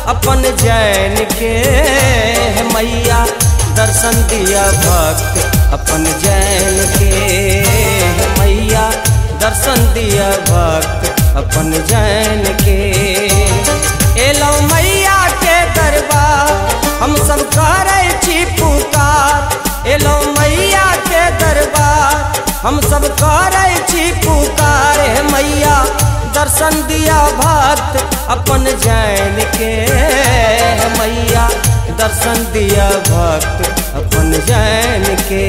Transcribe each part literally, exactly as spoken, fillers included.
अपन जैन के। मैया दर्शन दिया भक्त अपन जैन के। मैया दर्शन दिया भक्त अपन जैन के। एलो मैया के दरबार हम सब करे छी पुकार। एलो मैया के दरबार हम सब करे छी पुकार। मैया दर्शन दिया भक्त अपन जैन के। मैया दर्शन दिया भक्त अपन जैन के।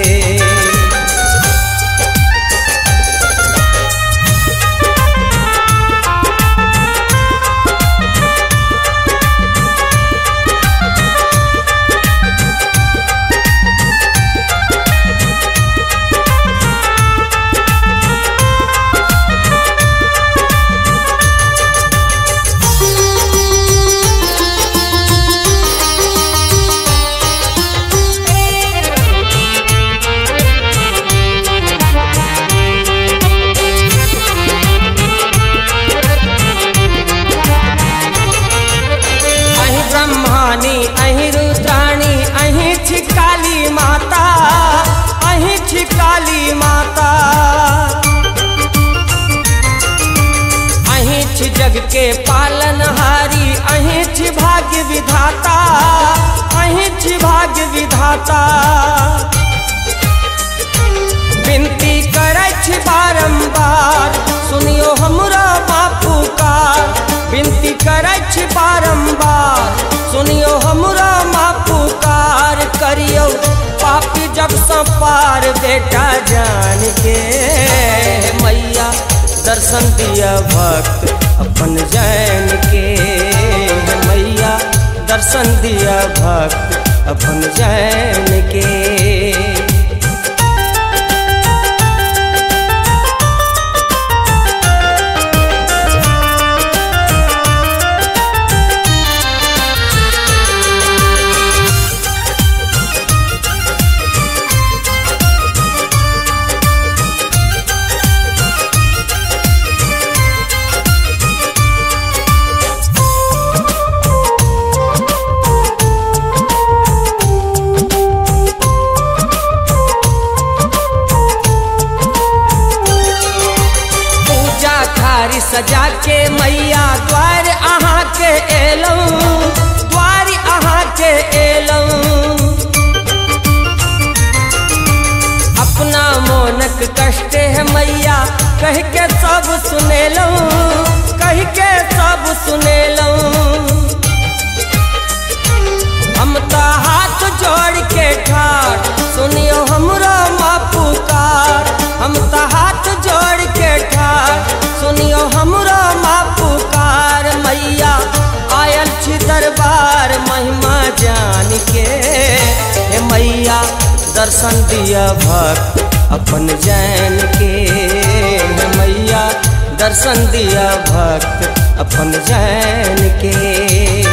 अहि रुद्राणी अहि छी काली माता। अहि छी काली माता। अहि छी जग के पालनहारी। अहि छी भाग्य विधाता। अहि छी भाग्य विधाता। विनती करे छी बारंबार सुनियो हमरा माँ पुकार। विनती करे छी बारंबार सुनियो हमरा माँ पुकार। करियो पापी जग से पार बेटा जान के। मैया दर्शन दिया भक्त अपन जैन के। मैया दर्शन दिया भक्त अपन जैन के। सजा के मैया द्वार अहाँ के एलऊं। द्वार अहाँ के एलऊं। अपना मोनक कष्ट है मैया कह के सब सुनेलऊं। कह के सब सुनेलऊं। हम तो हाथ जोड़ के ठाड़ सुनियो हमरो माँ पुकार। हम तो हाथ जोड़ के ठाड़ सुनियो हमरो माँ पुकार। मैया आयल छी दरबार महिमा जान के। हे मैया दर्शन दिया भक्त अपन जैन के। हे मैया दर्शन दिया भक्त अपन जैन के।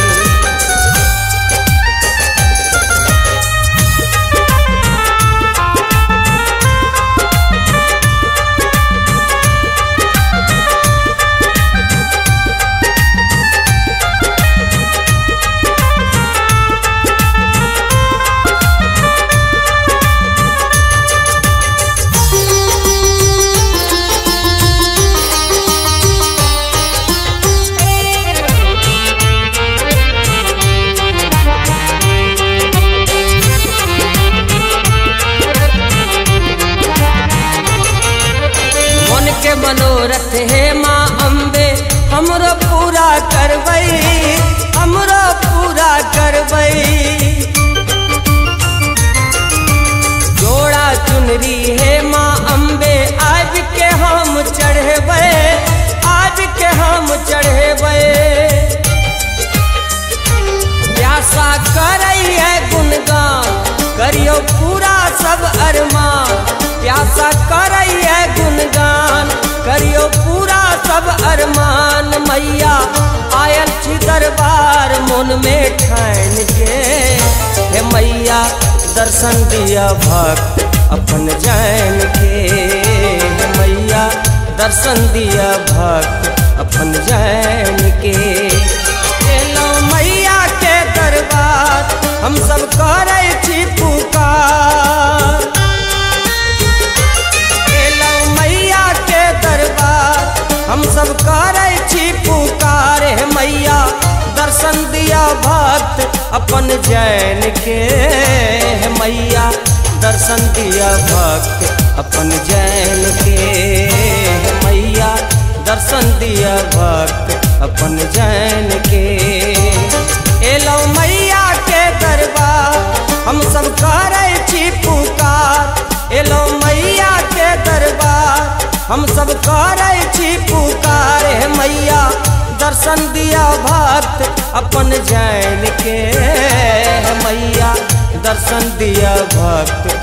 मनोरथ हे माँ अम्बे हमरो पूरा करबई। हमरो पूरा करबई। जोड़ा चुनरी हे माँ अम्बे आज के हम चढ़ेबे। आज के हम चढ़ेबे। प्यासा करई है गुणगान करियो पूरा सब अरमान। प्यासा करई है गुणगान करियो पूरा सब अरमान। मैया आयल छी दरबार मन में ठान के। हे मैया दर्शन दिया भक्त अपन जैन के। हे मैया दर्शन दिया भक्त अपन जैन के। एलो मैया अपन जैन के। मैया दर्शन दिया भक्त अपन जैन के। मैया दर्शन दिया भक्त अपन जैन के। एलो मैया के दरबार हम सब करे छी पुकार। एलो मैया के दरबार हम सब करे छी पुकार। मैया दर्शन दिया भक्त अपन जैन के। मैया दर्शन दिया भक्त